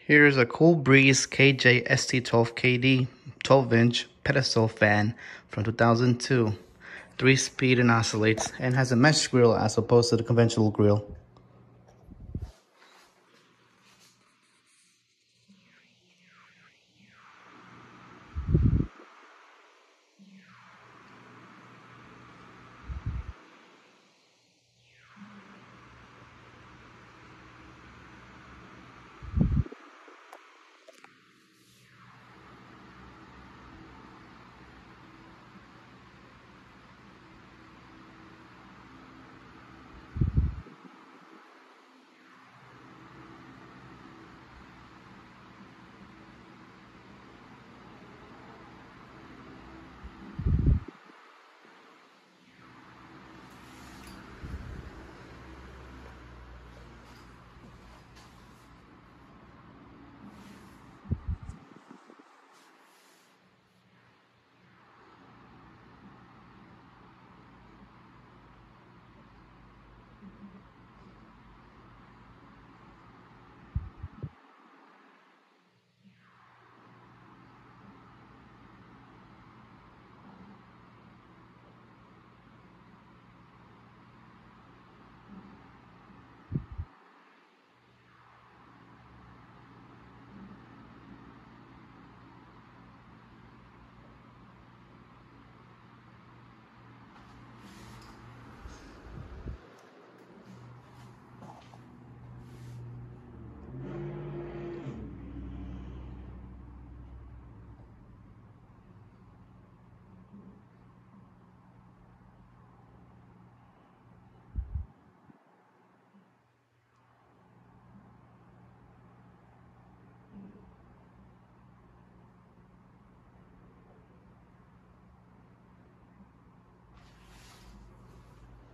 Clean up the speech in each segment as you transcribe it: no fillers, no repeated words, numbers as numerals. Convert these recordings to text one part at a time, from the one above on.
Here's a Cool Breeze KJ-ST12KD 12-inch pedestal fan from 2002. 3-speed and oscillates and has a mesh grill as opposed to the conventional grill.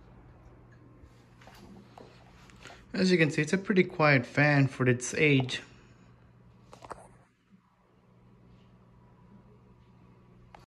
As you can see, it's a pretty quiet fan for its age.